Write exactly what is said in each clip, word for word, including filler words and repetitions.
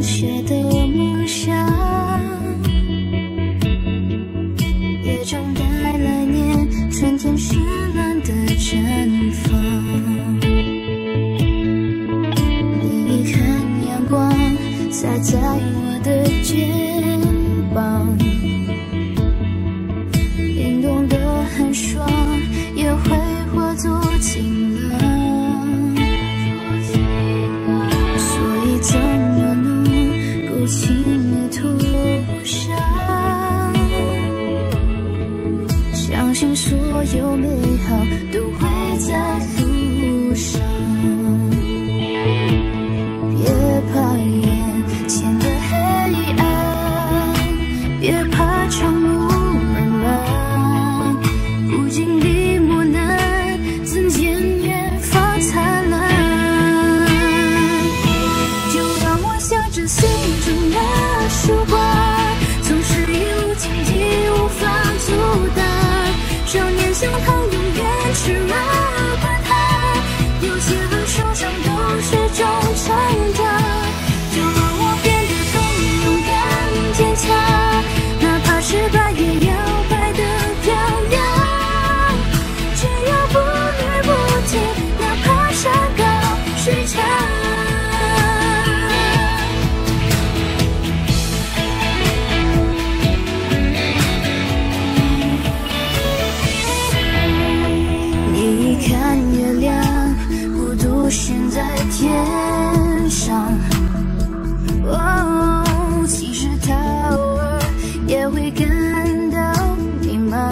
切的梦想，也等待来年春天绚烂的绽放。你看阳光洒在我的肩膀，凛冬的寒霜也会化作晴朗。所以怎么能不轻易投降？相信所有美好都会在路上。别怕眼前的黑暗，别怕长路漫漫，不经历磨难，怎见远方灿烂？就让我向着心中的曙光，纵使一路荆棘无法阻挡，少年向旁永远炽热滚烫，有些和受伤都是种成长。就让我变得更勇敢坚强，哪怕失败也要摆得漂亮。只要不离不弃，哪怕山高水长。你看月亮不独悬在天上，哦，其实它偶尔也会感到迷茫，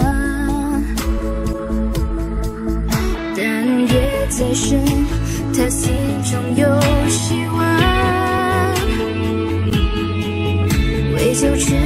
但夜再深，他心中有希望，为求全